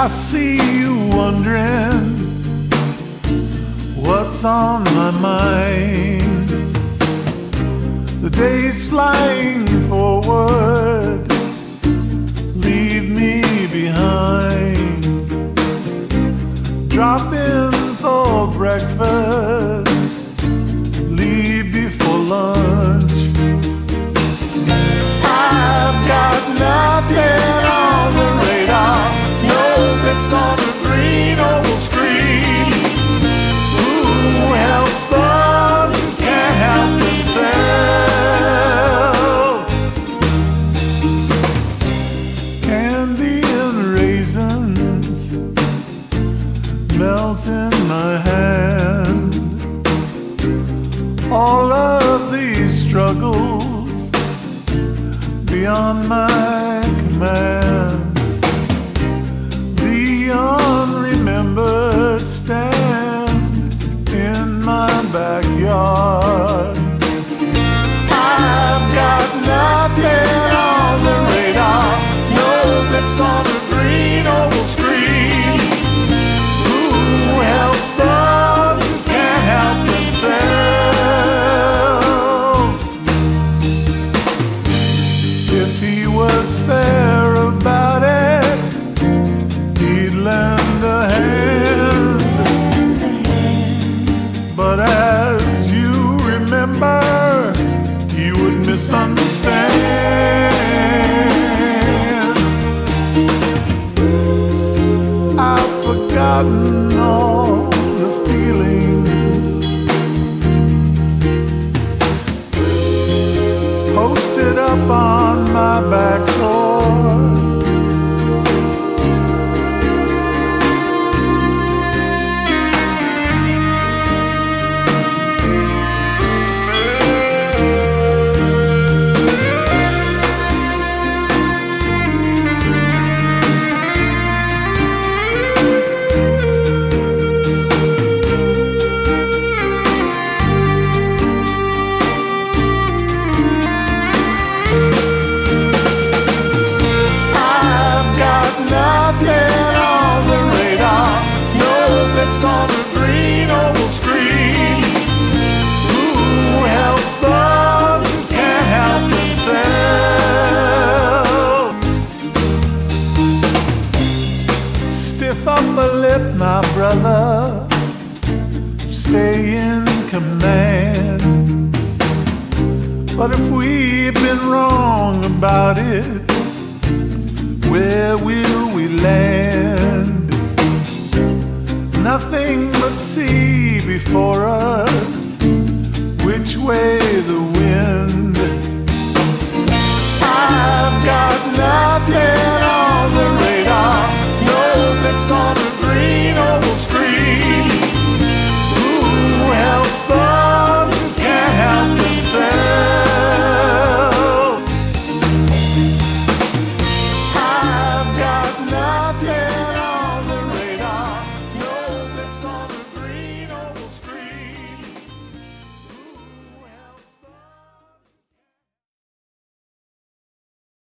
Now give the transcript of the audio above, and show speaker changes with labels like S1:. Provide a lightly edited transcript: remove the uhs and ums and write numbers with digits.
S1: I see you wondering what's on my mind. The day's flying forward, leave me behind. Drop in for breakfast, leave before lunch. I've got nothing on the radar, no lips on the green old screen. Who helps those who can't help themselves? Candy and raisins melt in my hand. All of these struggles beyond my command. The unremembered stand in my backyard. I've got nothing on the radar, no lips on the green old screen. Who helps those who can't help themselves? If he was fair about it, he'd lend a hand. But as you remember, he would misunderstand. I've forgotten all the feelings posted up on my back door. Nothing on the radar, no lips on the green old screen. Who helps those who can't help themselves? Stiff upper lip, my brother, stay in command. But if we've been wrong about it, where will we land? Nothing but sea before us, which way the wind? I've got nothing on